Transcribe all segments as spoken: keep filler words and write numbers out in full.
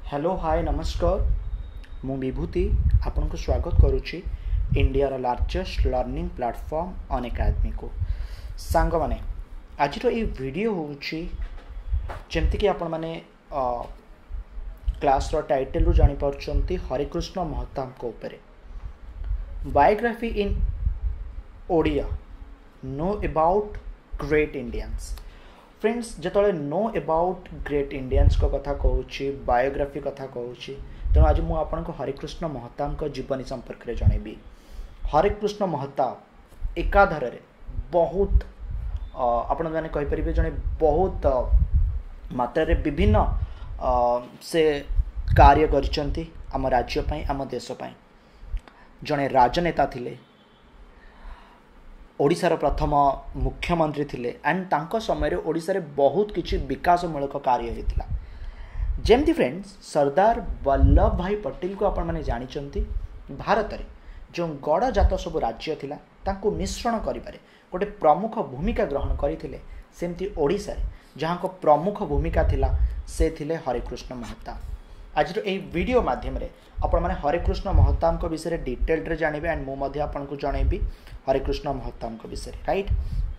Hello hi नमस्कार मु विभूति आपन को स्वागत करुच्ची India largest learning platform Unacademy को सांग माने आज ये वीडियो होची जेमती कि आपण माने क्लास रो टाइटल रु जानि पारछंती हरिकृष्ण महताब को ऊपर biography in Odia know about great Indians friends जिते नो अबाउट ग्रेट इंडियंस को कथा कहूँ बायोग्राफी कथा कहूँ तेणु आज मुझे आपको हरिकृष्ण महताब जीवनी संपर्क में जनइबी। हरिकृष्ण महताब एकाधार बहुत आपण मैंने कहींपर जड़े बहुत मात्रा विभिन्न से कार्य करिसेंती आम राज्य आम देश जड़े राजनेता थिले ओडिशार प्रथम मुख्यमंत्री थिले एंड तांको समय रे ओडिशा रे बहुत किछि विकासमूलक कार्य होता जेमती फ्रेंड्स सरदार वल्लभ भाई पटेल को आपण माने जानिचंती भारत रे जो गड़ जात सब राज्य थिला तांको मिश्रण करिबारे गोटे प्रमुख भूमिका ग्रहण करथिले सेमती ओडिशा रे जहां को प्रमुख भूमिका थिला से थिले हरिकृष्ण महताब। आज ए वीडियो माध्यम रे आपण माने हरिकृष्ण महताब को विषय डिटेल रे जानिबे एंड मु मध्ये आपण को जणैबी हरिकृष्ण महताब को विषय राइट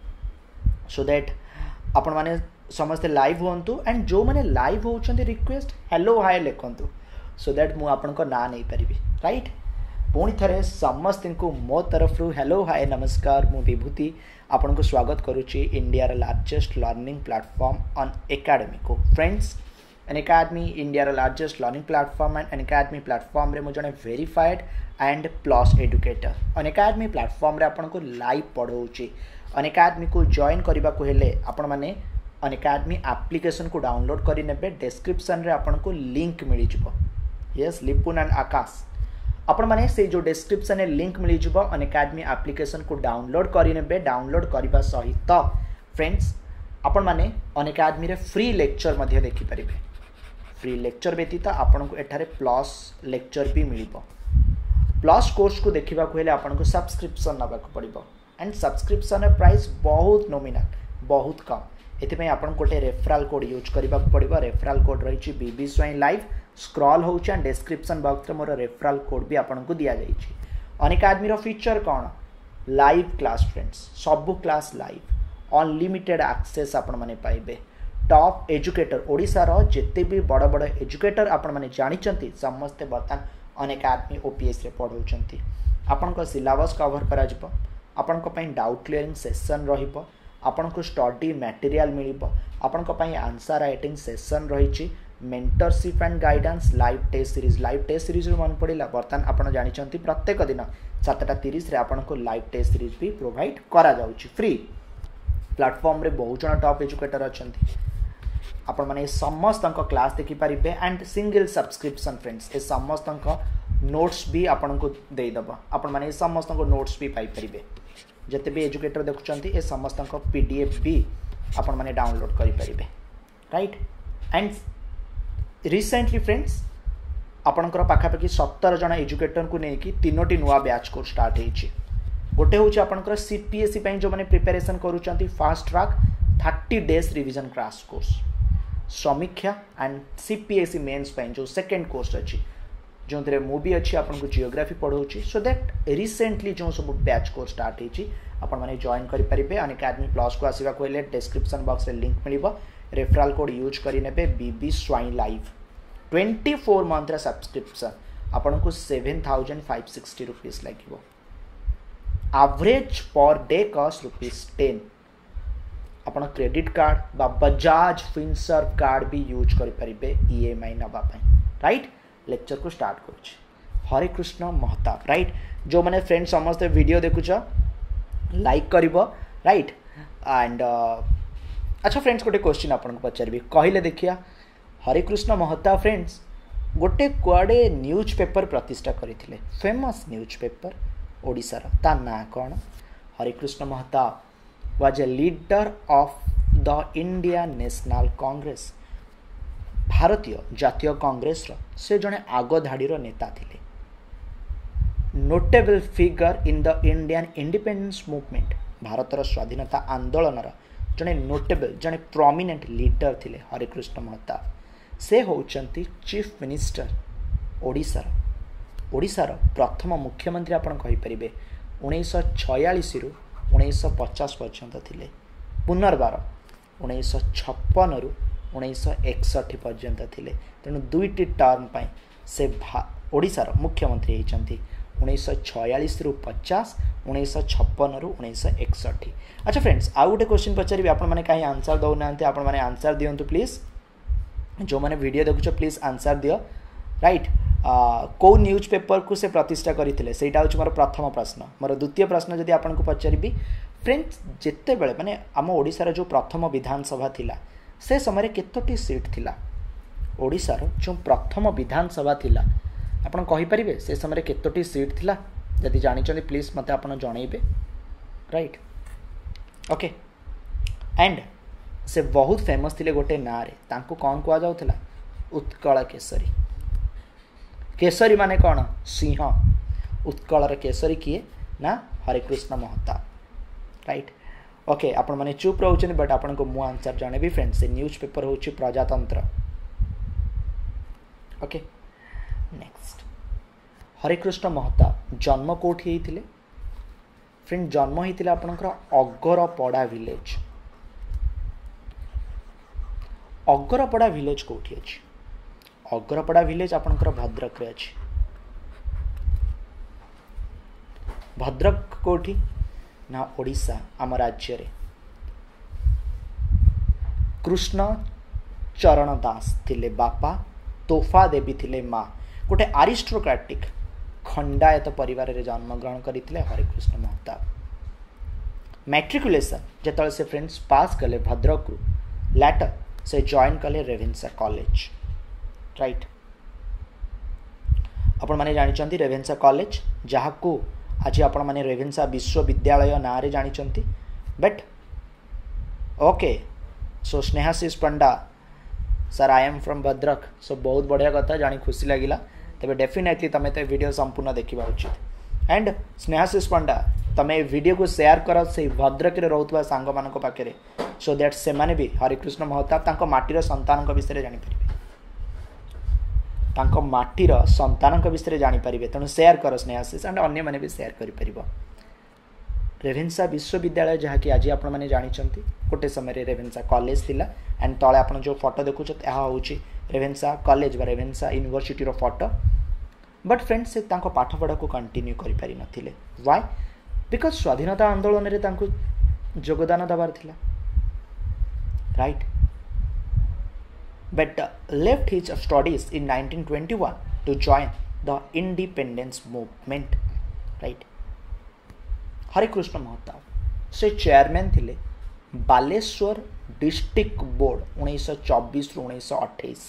सो दैट आपण माने समस्त लाइव होंतु एंड जो माने लाइव होउछंती रिक्वेस्ट हेलो हाय लिखंतु सो दैट मु आपण को ना नै परिबी राइट पुणी थरे समस्त को मो तरफ रु हेलो हाय नमस्कार मु विभूति आपण को स्वागत करूची India largest learning platform Unacademy को friends Unacademy India largest learning platform and Unacademy platform रे मु जने verified and plus educator Unacademy platform रे आपन को लाइव पढ़ाऊँगी अन एकेडमी को जॉइन करने को हेले आपण माने अन एकेडमी एप्लिकेशन को डाउनलोड करि नेबे डिस्क्रिप्शन रे आपन को लिंक मिली जिवो यस लिपुन एंड आकाश आपण माने से जो डिस्क्रिप्शन रे लिंक मिली जिवो अन एकेडमी एप्लिकेशन को डाउनलोड करि नेबे डाउनलोड करबा सहित फ्रेंड्स आपण माने अन एकेडमी रे फ्री लेक्चर मध्ये देखि परिबे फ्री लेक्चर व्यतीत आपन को एठारे प्लस लेक्चर भी मिलिबो प्लस कोर्स को देखा हेले आपको सब्सक्रिप्शन नाक पड़ो एंड सब्सक्रिप्शन प्राइस बहुत नॉमिनल बहुत कम ये आपन गोटे रेफराल कोड यूज करने पड़ो रेफराल कोड रही बीबी स्वाइन लाइव स्क्रॉल हो डिस्क्रिप्शन बॉक्स में मोर रेफराल कोड भी आपको दि जाइए अन एकेडमी फीचर कौन लाइव क्लास फ्रेंड्स सबू क्लास लाइव अनलिमिटेड एक्सेस आपण माने पाइबे टॉप एजुकेटर ओडिशार जिते भी बड़ बड़ एजुकेटर आपण माने जानिचंती समस्ते बर्तमान अन एकेडमी ओपीएस रे पढ़ाउछंती आपन को सिलेबस कवर करा जिवो आपन को पई डाउट क्लियरिंग सेशन रहिबो आपन को स्टडी मटेरियल मिलिबो आपन को पई आंसर राइटिंग सेशन रहिछि mentorship and guidance live test series live test series मन पड़िला बर्तमान आपन जानिचंती प्रत्येक दिन सातटा तीस रे आपन को लाइव टेस्ट सीरीज भी प्रोवाइड करा जाउछि फ्री प्लेटफॉर्म रे बहुत जण टॉप एजुकेटर अछंती आपण माने समस्त क्लास देखि पारिबे एंड सिंगल सब्सक्रिप्शन फ्रेंड्स ए समस्त नोट्स भी आपण को दे दबा आपण माने समस्त नोट्स भी पाई परिबे जते भी एजुकेटर देखुचंती ए समस्त पीडीएफ भी आपण माने डाउनलोड करि परिबे राइट एंड रिसेंटली फ्रेंड्स आपणकर पाखापाखि सत्तर जन एजुकेटर को नेकी तीनोटी नुआ बैच कोर्स स्टार्ट हेछि गोटे होछि आपणकर सीपीएससी पई जो माने प्रिपरेशन करूचंती fast track thirty days revision crash course समीक्षा एंड सीपीएससी मेन्स पाइन जो सेकेंड कोर्स अच्छी जो थे मूवी अच्छी आपको जियोग्राफी पढ़ाऊँगी सो दैट रिसेंटली जो सब बैच कोर्स स्टार्ट होती आपण मैंने जॉइन करेंगे अन एकेडमी प्लस को आसवा को डिस्क्रिप्शन बॉक्स में लिंक मिल रेफराल कोड यूज करेंगे बीबी स्वाइन live twenty four month subscription आपन को seven thousand five sixty rupees लगे average per day cost rupees ten आपण क्रेडिट कार्ड बा बजाज फिनसर्व कार्ड भी यूज करेंगे ईएमआई नापा राइट लेक्चर को स्टार्ट कर हरिकृष्ण महताब राइट जो मैंने फ्रेंड समस्त वीडियो देखुच लाइक कर राइट एंड अच्छा फ्रेंड्स गोटे क्वेश्चन आपको पचारि कहले देखिया हरिकृष्ण महताब फ्रेंड्स गोटे कुआडे न्यूज पेपर प्रतिष्ठा करते फेमस न्यूज पेपर ओडिशार ता ना कौन Harikrishna Mahtab was a leader of the Indian National Congress भारतीय जातीय कांग्रेस रो से जने आगो धाड़ीर नेता थिले notable figure in the Indian independence movement भारतर स्वाधीनता आंदोलन जने नोटेबल जने प्रोमिनेंट लीडर थिले हरिकृष्ण महताब से होउचंती चीफ मिनिस्टर ओडिशार ओडिशार प्रथम मुख्यमंत्री आपण कहि परिबे उन्नीस छियालीस रु उन्नीस पचास पर्यंत थिले पुनर्बार उन्नीस छप्पन रु उन्नीस एकसठ पर्यंत थिले तेणु दुईटी टर्म पाई से ओडिशार मुख्यमंत्री होती उन्नीस छियालीस रु पचास उन्नीस छप्पन रु उन्नीस एकसठ। अच्छा फ्रेंड्स आउ गोटे क्वेश्चन पचारि आपण मैंने कहीं आंसर दौना आपण मैंने आंसर दिंतु प्लीज जो मैंने वीडियो देखुच प्लीज आंसर दियो राइट कौ न्यूज पेपर को से प्रतिष्ठा करते से मोर प्रथम प्रश्न। मोर द्वितीय प्रश्न जदि आपको पचारि फ्रेंड्स जिते बड़े माने आम ओडिशार जो प्रथम विधानसभा थिला से समय केतोटी सीट थिला ओडिशार जो प्रथम विधानसभा थिला आपण कहि परिबे से समय केतोटी सीट थिला जदि जानिचंदी प्लीज मते आपण जणैबे राइट ओके। एंड से बहुत फेमस थिले गोटे ना रे तांको कौन कुआ जाउथला उत्कल केसरी केसरी माने कौन सिंह उत्कलर केसरी किए ना हरिकृष्ण महताब राइट ओके। आपण माने चुप रहउछन बट आपण को मु आंसर जाने भी फ्रेंड्स से न्यूज पेपर होची प्रजातंत्र ओके। नेक्स्ट हरिकृष्ण महताब जन्म कोठी हेतिले फ्रेंड जन्म हेतिले आपनकर अगरपड़ा विलेज अगरपड़ा विलेज कोठी अछि अगरपड़ा विलेज आपनकर भद्रक रे अछि भद्रक कोठी ना ओडिशा आम राज्य रे कृष्ण चरण दास थिले बापा तोफा देवी थिले माँ गोटे आरिस्टोक्रेटिक खंडायत परिवार रे जन्म ग्रहण करते हरिकृष्ण महताब। मैट्रिकुलेशन जेतले से फ्रेंड्स पास कले भद्रक रु लैटर से जॉइन कले रेवेन्सा कॉलेज राइट आपण माने जानिचंती रेवेन्सा कॉलेज जहा को आज आपण माने रेवेन्सा विश्वविद्यालय ना रे जानिचंती but okay so Snehasish Panda sir I am from Bhadrak so बहुत बढ़िया कथा जानी खुशी लगिला तबे डेफिनेटली तमे ते वीडियो संपूर्ण देखिबा उचित। एंड स्नेहाशीष पंडा तमे वीडियो को शेयर कर से भद्रक रे रहउतबा सांग मानको पाखरे सो दैट से माने भी हरिकृष्ण महताब तांको माटीर संतानक विषय जानि परिबे तांको माटीर संतानक विषय जानि परिबे तेणु शेयर कर स्नेहाशीष एंड अन्य माने भी शेयर करि परिबो। रेवेन्सा विश्वविद्यालय जहाँकि आज आपण मैंने जानी गोटे समय रेवेन्सा कॉलेज थिला एंड तले आपण जो फोटो देखुच हूँ रेवेन्सा कॉलेज बा रेवेन्सा यूनिवर्सिटी रो फोटो बट फ्रेंड्स से तांको पाठ पढ़ा को कंटिन्यू करि पारि नथिले व्हाई बिकॉज स्वाधीनता आंदोलन रे तांको योगदान दबार थिला right but left his studies in nineteen twenty one to join the independence movement right. Harekrushna Mahtab से चेयरमैन थिले बालेश्वर डिस्ट्रिक्ट बोर्ड उन्नीस चौबीस रु उन्नीस अट्ठाईस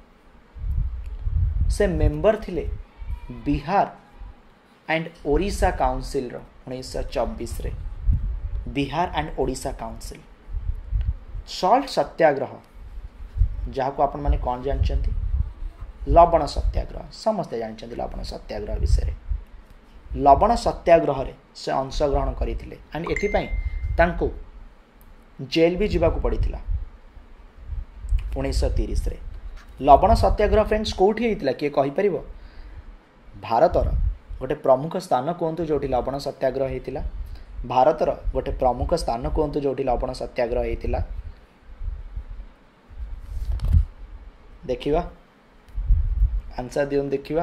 से मेंबर थिले बिहार एंड ओडिशा काउंसिल रो उन्नीस चौबीस रे Bihar and Odisha council salt Satyagraha जहाँ को आपण माने कौन जानचंती लवण सत्याग्रह समस्ते जानचंती लवण सत्याग्रह विषय लवण सत्याग्रह रे से अंशग्रहण करथिले एंड एथिपाई तांको जेल भी जीवाकू पड़िथिला उन्नीस तीस रे लवण सत्याग्रह फ्रेंड्स कोठी हेतिला किए कहि परिबो भारतर गोटे प्रमुख स्थान कहतु जो लवण सत्याग्रह हेतिला भारतर गोटे प्रमुख स्थान कहतु जो लवण सत्याग्रह हेतिला देखिवा आंसर दियन देखिवा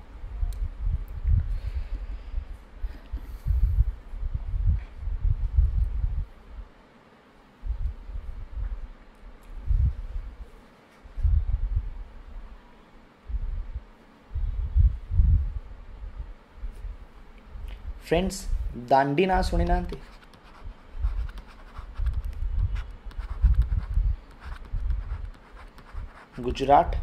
फ्रेंड्स दांडी ना शुणी ना गुजरात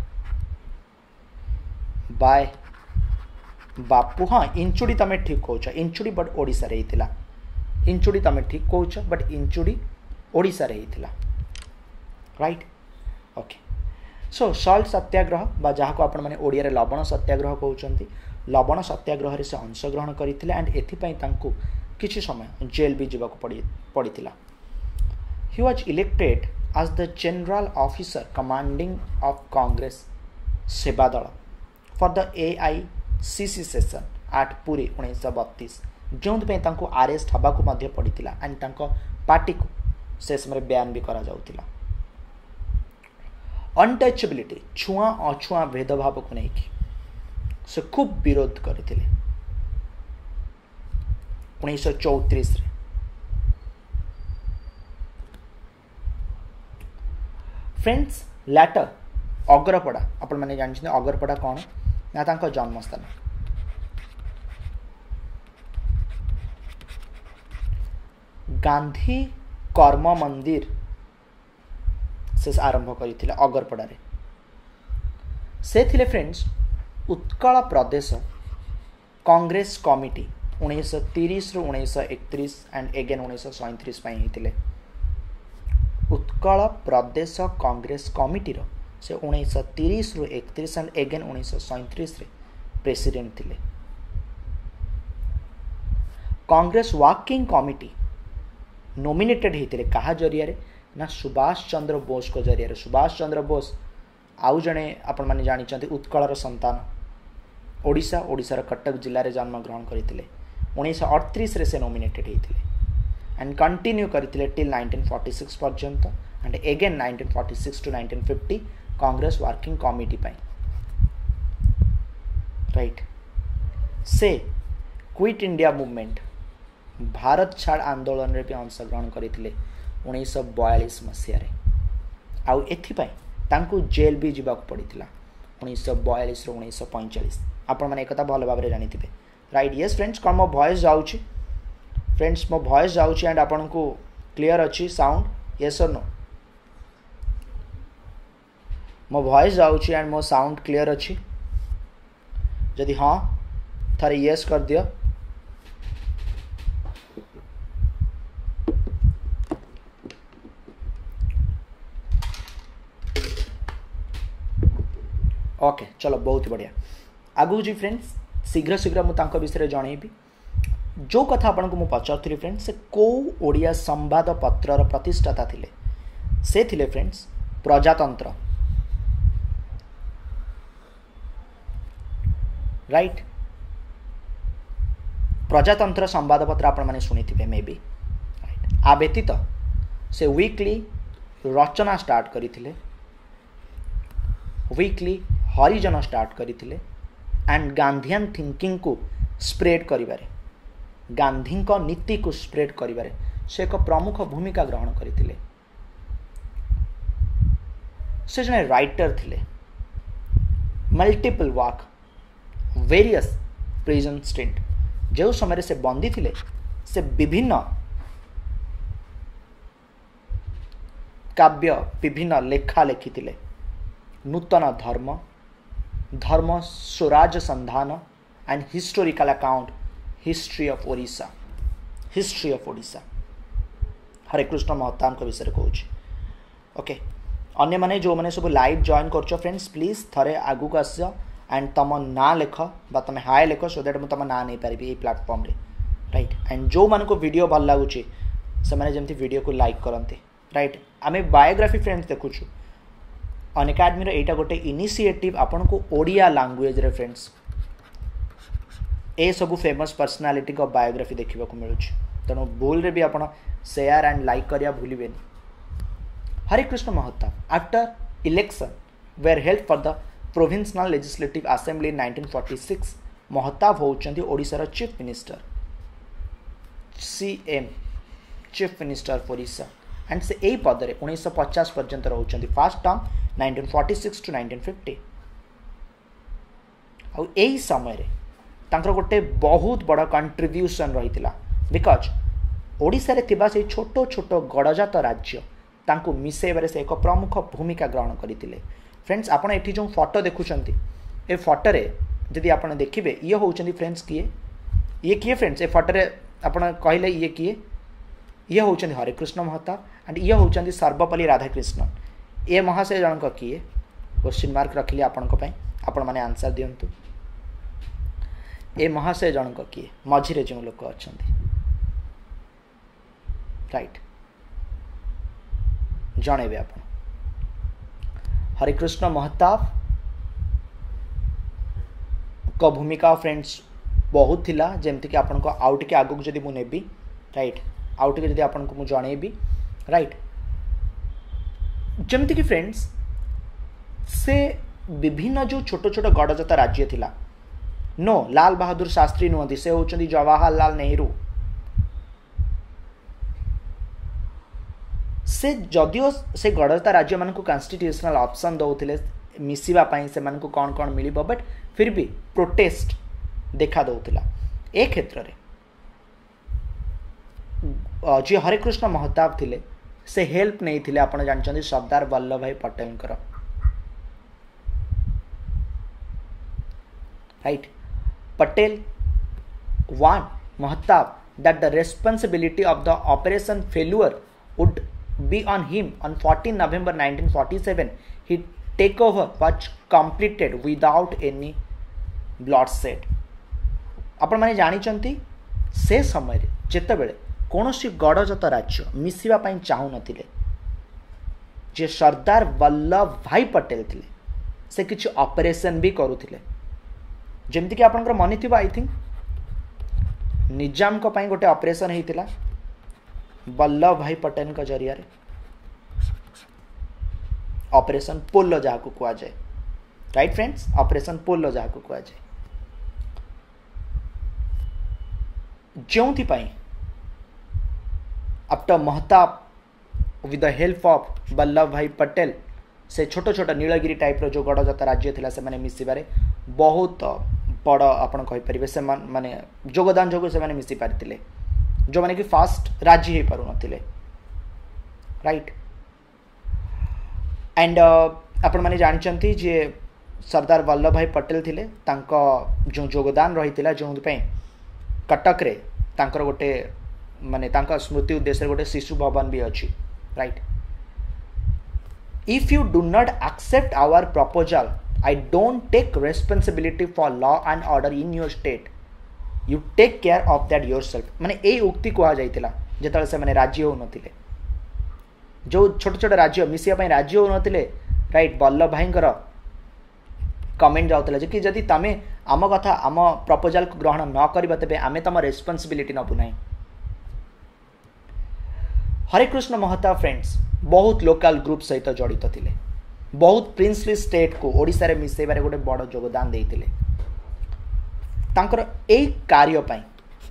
बाय बापू हाँ इंचुड़ी तमे ठीक कौच इंचुड़ी बट ओडिशा रे हितिला इंचुड़ी तमे ठीक कौच बट इंचुड़ी ओडिशा रे हितिला right okay. So salt Satyagraha बा जहाँ को आपण माने ओडिया रे लवण सत्याग्रह कहउचंती लवण सत्याग्रह रे से अंशग्रहण करथिले एंड एथिपाई तांको किछि समय जेल भी जीवाक पड़ी पड़िथिला। He was elected as the general officer commanding of Congress सेवा दल for the A I C C session at Puri उन्नीस बत्तीस जो आरेस्ट हवा को मध्य पड़ता एंड पार्टी को से समय बयान भी करा जाउतिला। अनटचेबिलिटी छुआ अछुआ भेदभाव को लेकिन से खूब विरोध करते उन्नीस चौतीस फ्रेंड्स लैटर अगरपड़ा आपण मैंने जानते अगरपड़ा कौन ना तांको जन्मस्थान गांधी कर्म मंदिर से आरंभ करथिले अगरपड़ा रे से थिले फ्रेंड्स उत्कल प्रदेश कांग्रेस कमिटी उन्नीस तीस रु उन्नीस एकतीस एंड एगेन उन्नीस सैंतीस पई हिथिले उत्कल प्रदेश कांग्रेस कमिटी रो से उन्नीस तीस रु एकतीस एंड एगेन उन्नीस सैंतीस रे प्रेसिडेंट थिले। कांग्रेस वर्किंग कमिटी नॉमिनेटेड होते कहा जरिया रे ना सुभाष चंद्र बोस को जरिया रे सुभाष चंद्र बोस आउ जड़े आपण मैंने जानी उत्कलर संतान ओडिशा ओडिशार कटक जिले में जन्म ग्रहण करते उन्नीस अड़तीस से नॉमिनेटेड होते एंड कंटिन्यू करते टिल नाइंटीन फोर्टी सिक्स पर्यंत and again nineteen forty six to nineteen fifty Congress working committee पाई राइट से क्विट इंडिया मूवमेंट भारत छाड़ आंदोलन में भी अंशग्रहण करते उन्नीस बयालीस मसीह आउ एथिपाई तांकु जेल भी जीवाक पड़ता उन्नीस बयालीस रु उन्नीस पैंचाश आपण मैंने एक भल भाव जानी थे राइट यस फ्रेंड्स कौन मो वॉइस जाऊँगी फ्रेंड्स मो वॉइस जाऊँगी एंड आपन को क्लियर अच्छी साउंड यस और नो मो वॉइस जाऊँगी एंड मो साउंड क्लियर अच्छी जदि हाँ थरे यस कर दियो ओके okay, चलो बहुत बढ़िया आगु जी फ्रेंड्स शीघ्र शीघ्र मुझे विषय जनइबी जो कथा आपन को मु पचारुथि फ्रेंड्स से को ओडिया संवाद पत्रर प्रतिष्ठाता थिले से थिले फ्रेंड्स प्रजातंत्र राइट प्रजातंत्र संवाद पत्र आपण माने सुनिथिबे मे बी राइट आ व्यतीत से वीकली रचना स्टार्ट करिथिले वीकली हरिजन स्टार्ट करते एंड गांधीयन थिंकिंग को स्प्रेड करिबारे गांधी को नीति को स्प्रेड करिबारे से एक प्रमुख भूमिका ग्रहण करते से जने राइटर थिले multiple work various prison state जो समय से बंदी थिले से विभिन्न काव्य विभिन्न लेखा लेखिथिले नूतन धर्म धर्म स्वराज संधान and historical account history of Odisha history of Odisha Hare Krushna Mahtab को विषय कहूँ ओके अन्य माने जो माने सब लाइव जॉइन कर फ्रेंड्स प्लीज थरे आगु को आस एंड तुम ना लेख बा तुम हाय लेख सो दैट तुम ना नहीं पारि ये प्लेटफॉर्म रे राइट एंड जो मान को वीडियो भल लगुच से माने जमती वीडियो को लाइक करते राइट आम बायोग्राफी फ्रेंड्स देखुछु अनएकाडेमी एटा गोटे इनिशिएटिव आपन को ओडिया लैंग्वेज रे फ्रेंड्स ए सबु फेमस पर्सनालिटी को बायोग्राफी देखा मिलूँ तेणु भूल रे भी आपन शेयर एंड लाइक करिया भूलिबेनी। Hare Krushna Mahtab after election were held for the provincial legislative assembly in nineteen forty six Mahtab होउचंती ओडिशार chief minister CM chief minister for Odisha and से यही पद में उन्नीस पचास पर्यंत रोचंती first term nineteen forty six to nineteen fifty आउ यही समय रे तांकर गोटे बहुत बड़ा कंट्रीब्यूशन रही बिकज ओडिशा रे थिबा से छोट छोट गड़जात राज्य तांको मिसेबारे से एक प्रमुख भूमिका ग्रहण करते फ्रेंड्स आपण एठी जो फोटो देखुचंती ए फोटो रे यदि आपण देखिबे ये होउचंती फ्रेंड्स किए ये किए फ्रेंड्स ए फोटो रे आपण कहले ये किए ये होउचंती हरे कृष्ण महताब एंड ये होउचंती सर्वपल्ली राधाकृष्णन ए महाशय जनक किए क्वेश्चन मार्क रखिले आपनको पई आपण माने आंसर दियंतु ए महाशय जनक किए मझिरे जो लोक अछंती राइट जनइबे आप हरिकृष्ण महताब को भूमिका फ्रेंड्स बहुत थिला जेमती कि आपन को आउट के आगु जदि मु नेबी राइट आउट के जदि आपन को मु जणेबी राइट जेमती कि फ्रेंड्स से विभिन्न जो छोट छोट गणजात राज्य थिला नो लाल बहादुर शास्त्री नुहति से होचंदी जवाहरलाल नेहरू से जदियो से गणजात राज्य मान को कॉन्स्टिट्यूशनल ऑप्शन दउथिले मिसिबा पई से मान को कौन कौन मिलिबो बट फिर भी प्रोटेस्ट देखा दउथिला ए क्षेत्र रे जे हरिकृष्ण महताब थिले से हेल्प नहीं थिले आपण जानचंदी सरदार वल्लभ भाई पटेल कर right Patel won Mahtab that the responsibility of the operation failure would be on him on fourteenth November nineteen forty-seven. He takeover was completed without any bloodshed. आपण माने जानि चंती से समय रे जेते बेले कोनोसी गडजात राज्य मिसिबा पई चाहू नथिले जे सरदार वल्लभ भाई पटेल थिले से किछ ऑपरेशन भी करूथिले जेमती कि आपनकर मनि थिबा आई थिंक निजाम को पाई गोटे ऑपरेशन हेतिला वल्लभ भाई पटेल का जरिया रे ऑपरेशन पोलो जहा को कुआ जाए राइट फ्रेंड्स ऑपरेशन पोलो जहा को कुआ जाए जोंथि पाई after Mahtab with the help of Vallabhbhai Patel से छोट छोट नीलगिरी टाइप रो जो गडजात राज्य थिला से माने मिसिबारे बहुत बड़ आपण कहि परिबे से माने योगदान जोग से माने मिसी पारतिले जो माने कि फास्ट राजी हे पारु नथिले राइट एंड आपण माने जानचंती जे सरदार वल्लभ भाई पटेल थिले तांको जो योगदान रहितिला जो पे कटक रे तांकर गोटे माने तांका स्मृति उद्देश्य गोटे शिशु भवन भी अछि right if you do not accept our proposal I don't take responsibility for law and order in your state. You take care of that yourself. माने ए उक्ति कहा जाइतिला जेतले से माने राज्य हो नथिले जो छोट छोट राज्य मिसिया पई राज्य हो नथिले राइट वल्लभ भाईंकर कमेंट जाउतला जे कि जदी तमे आम कथा आम प्रपोजल को ग्रहण न करबा तबे आमे तम रेस्पोंसिबिलिटी नबु नाही हरिकृष्ण महताब फ्रेंड्स बहुत लोकल ग्रुप सहित जड़ित थिले बहुत प्रिंसली स्टेट को ओडिसा रे मिसेबारे गोटे बड़ योगदान देइतिले तांकर एई कार्य पई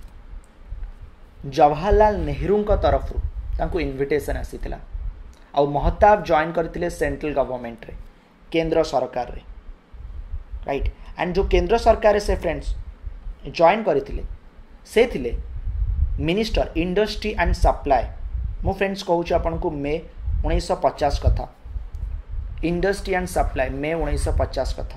जवाहरलाल नेहरू का तरफ तांको इनविटेशन आसीतिला आ महताब जॉइन करथिले सेंट्रल गवर्नमेंट रे केंद्र सरकार रे राइट एंड जो केंद्र सरकार रे से फ्रेंड्स जॉइन करथिले से थिले मिनिस्टर इंडस्ट्री एंड सप्लाई मो फ्रेंड्स कहूँ आपन को मे उन्नीस सौ पचास कथा इंडस्ट्री एंड सप्लाई मे उन्नीस सौ पचास कथा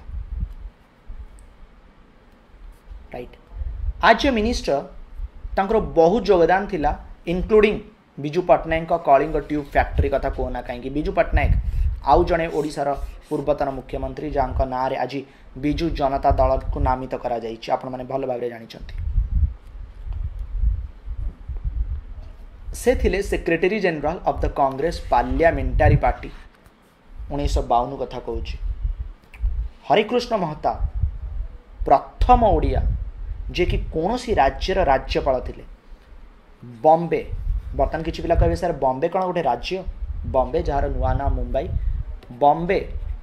राइट आज मिनिस्टर तांकर बहुत योगदान थिला इंक्लूडिंग बिजू पट्टनायक का कलिंग ट्यूब फैक्ट्री कथा कहना कहीं बिजू पट्टनायक आउ जड़े ओडिशार पूर्वतन मुख्यमंत्री जहाँ ना रे आज बिजू जनता दल को नामित करा जाइछि आपण माने भल भाबरे जानिछंती से थिले secretary general of the Congress parliamentary party उन्नीस सौ बावन कथा कहूँ हरिकृष्ण महताब प्रथम ओडिया जे कि कौन सी राज्यर राज्यपाल थिले बॉम्बे बर्तमान किसी पिला कहे सर बॉम्बे कौन गोटे राज्य बॉम्बे जार नुआ ना मुंबई बॉम्बे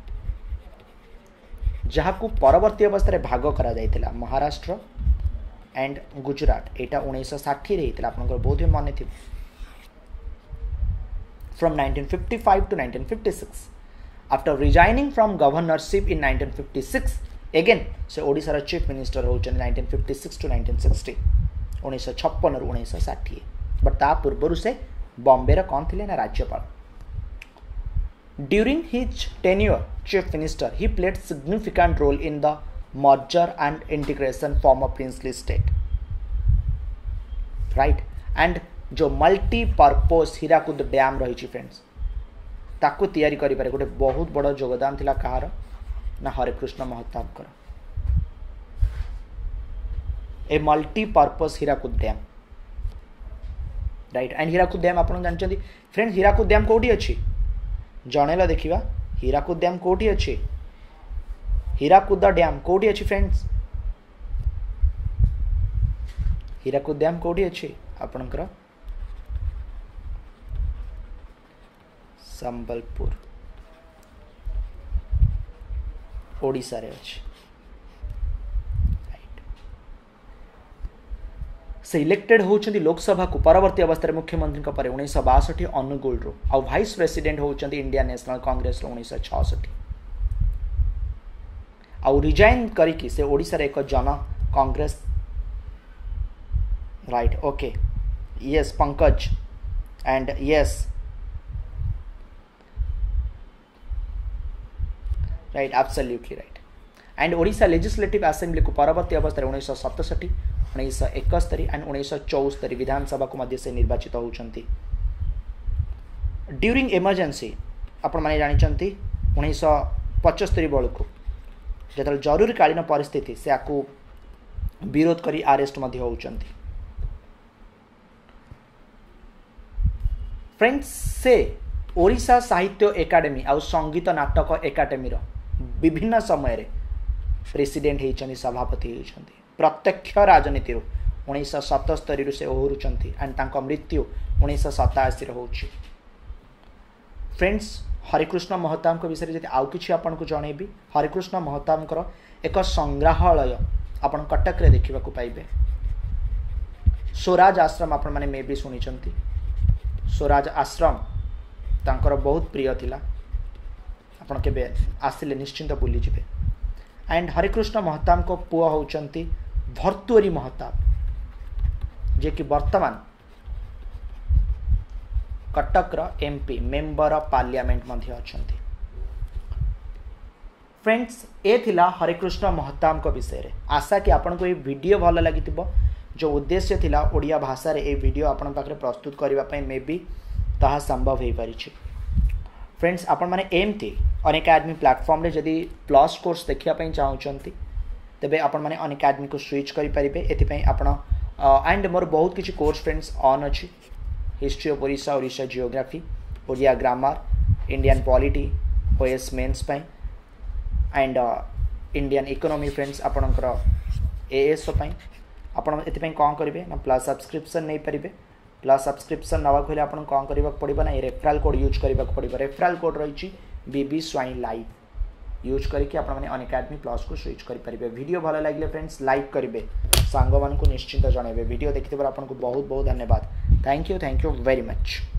जहाँ को परवर्ती अवस्था भाग करा जाइतिला महाराष्ट्र एंड गुजरात एटा उन्नीस सौ षाठी रे हितला आपनकर बहुत ही माने थी from nineteen fifty five to nineteen fifty six after resigning from governorship in nineteen fifty six again से ओडिशा चीफ मिनिस्टर होचन nineteen fifty six to nineteen sixty उन्नीस सौ छप्पन रु उन्नीस सौ षाठी बट ता पूर्व से बॉम्बे रा कौन थिले ना राज्यपाल during his tenure chief minister he played significant role in the merger and integration form of princely state right and जो मल्टी पर्पस हीराकुद डैम रही फ्रेंड्स ताकू तैयारी करि पारे गोटे बहुत बड़ योगदान थिला कहार ना हरिकृष्ण महताब कर ए multi purpose Hirakud dam right and Hirakud dam आपन जानचंदी फ्रेंड्स हीराकुद डैम कोडी अछि जणेल देखिबा हीराकुद डैम कोठी अछि हीराकुद डैम कोठी अछि फ्रेंड्स हीराकुद डैम कोठी अछि आपनकर संबलपुर ओडिशा रे अछि से इलेक्टेड होउछंती लोकसभा को परवर्ती अवस्था मुख्यमंत्री पर उन्नीस बासठ अनुगुल रो आ वाइस प्रेसिडेंट होउछंती इंडियन नेशनल कांग्रेस रो उन्नीस छियासठ आ रिजाइन करिकी से ओडिशा रे एक जन Congress right okay yes Pankaj and yes right absolutely right and Odisha legislative assembly को परवर्ती अवस्था उन्नीस सतसठ उन्नीस इकस्तरी एंड उन्नीस चौस्तरी विधानसभा को मध्य से निर्वाचित होउछंती ड्यूरिंग इमरजेंसी आपण माने जानिचंती उन्नीस पचहत्तर बेलू जतल जरूरीकालीन परिस्थिति से आकु विरोध करी अरेस्ट मध्य होउछंती फ्रेंड्स से ओडिशा साहित्य एकाडेमी आ संगीत नाटक एकाडेमी रो विभिन्न समय रे प्रेसिडेंट हेचंती सभापति हेचंती प्रत्यक्ष राजनीति उन्नीस सतस्तरी से ओहरुचंती एंड तांको मृत्यु उन्नीस सतासी होउची फ्रेंड्स हरिकृष्ण महताब को विषय जदि आउ किछि आपन को जणेबी हरिकृष्ण महताब एक संग्रहालय आपन कटक रे देखिबा को पाइबे स्वराज आश्रम आपन माने मे भी सुनिचंती स्वराज आश्रम तांकर बहुत प्रिय थिला आपन केबे आसिले निश्चिंत बुली जिबे एंड हरिकृष्ण महताब को पुआ होउचंती भर्तुहरी महताब जे कि वर्तमान कटक रो एमपी मेंबर ऑफ पार्लियामेंट मध्य अछंती फ्रेंड्स ए थिला हरिकृष्ण महताब को विषय रे आशा कि आपन को ए वीडियो भल लागितिबो जो उद्देश्य थिला ओडिया भाषा रे ए वीडियो आपन पाखरे प्रस्तुत करिवा पई मे बी ताहा संभव हे परिछि फ्रेंड्स आपण माने एमती अनएकाडेमी प्लेटफॉर्म रे जदी प्लस कोर्स देखिया पई चाहउचंती तबे आपण माने अनएकाडेमी को स्विच करि परिबे एथि पई आपण एंड मोर बहुत किछि कोर्स फ्रेंड्स ऑन अछि history of Odisha Odisha geography Odia grammar Indian polity OS mains पई एंड इंडियन इकोनॉमी फ्रेंड्स आपणकर एएस पई आपण एथि पई कोन करिवे ना प्लस सब्सक्रिप्शन नै परिबे प्लस सब्सक्रिप्शन नवा खोले आपन कोन करबा पड़िबा ना रेफरल कोड यूज करबा पड़िबा रेफरल कोड रहिछि बीबी स्वाइन लाइव यूज करके आपण माने अनएकाडेमी प्लस को स्विच करि परिबे वीडियो भलो लागले फ्रेंड्स लाइक करिवे सांग मान को निश्चिंत जणेबे वीडियो देखिते पर आपन को बहुत बहुत धन्यवाद thank you thank you very much.